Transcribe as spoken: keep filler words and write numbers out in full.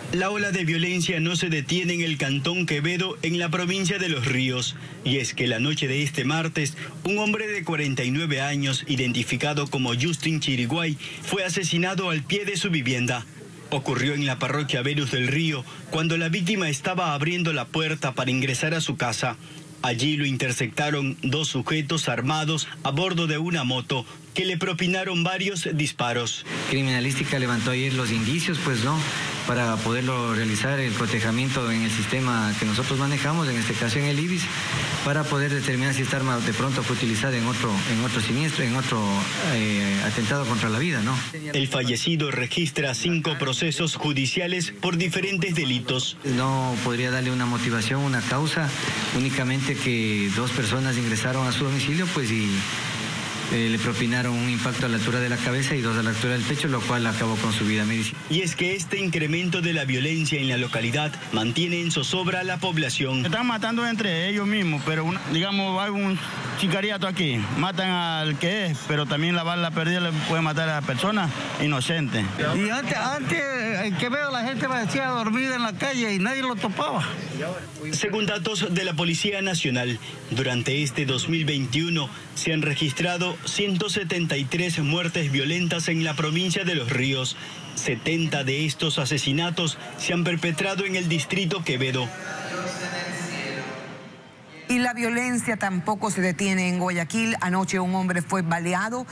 La ola de violencia no se detiene en el cantón Quevedo, en la provincia de Los Ríos. Y es que la noche de este martes, un hombre de cuarenta y nueve años, identificado como Justin Chiriguay, fue asesinado al pie de su vivienda. Ocurrió en la parroquia Venus del Río, cuando la víctima estaba abriendo la puerta para ingresar a su casa. Allí lo interceptaron dos sujetos armados a bordo de una moto, que le propinaron varios disparos. Criminalística levantó ayer los indicios, pues no, para poderlo realizar el cotejamiento en el sistema que nosotros manejamos, en este caso en el IBIS, para poder determinar si esta arma de pronto fue utilizada en otro, en otro siniestro, en otro eh, atentado contra la vida, ¿no? El fallecido registra cinco procesos judiciales por diferentes delitos. No podría darle una motivación, una causa, únicamente que dos personas ingresaron a su domicilio, pues y Eh, le propinaron un impacto a la altura de la cabeza y dos a la altura del pecho, lo cual acabó con su vida médica. Y es que este incremento de la violencia en la localidad mantiene en zozobra a la población. Están matando entre ellos mismos, pero una, digamos, hay un sicariato aquí, matan al que es, pero también la bala perdida le puede matar a la persona inocente. Y antes, antes en Quevedo la gente parecía dormida en la calle y nadie lo topaba. Según datos de la Policía Nacional, durante este dos mil veintiuno se han registrado ciento setenta y tres muertes violentas en la provincia de Los Ríos. setenta de estos asesinatos se han perpetrado en el distrito Quevedo. Y la violencia tampoco se detiene en Guayaquil. Anoche un hombre fue baleado.